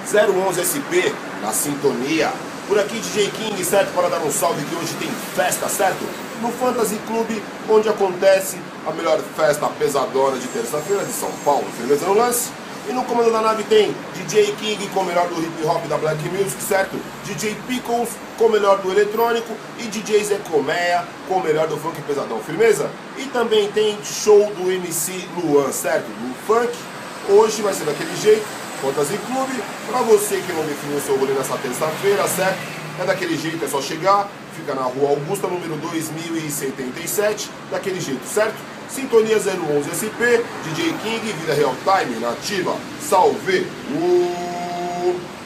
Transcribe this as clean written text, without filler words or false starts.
011 SP na sintonia. Por aqui DJ King, certo? Para dar um salve que hoje tem festa, certo? No Fantasy Clube, onde acontece a melhor festa pesadona de terça-feira de São Paulo. Firmeza no lance? E no comando da nave tem DJ King com o melhor do hip hop da Black Music, certo? DJ Pickles com o melhor do eletrônico e DJ Zé Colmeia com o melhor do funk pesadão, firmeza? E também tem show do MC Luan, certo? Do funk. Hoje vai ser daquele jeito, Fantasy Clube, pra você que não definiu seu rolê nessa terça-feira, certo? É daquele jeito, é só chegar, fica na Rua Augusta, número 2077, daquele jeito, certo? Sintonia 011 SP, DJ King, Vida Real Time, nativa, salve!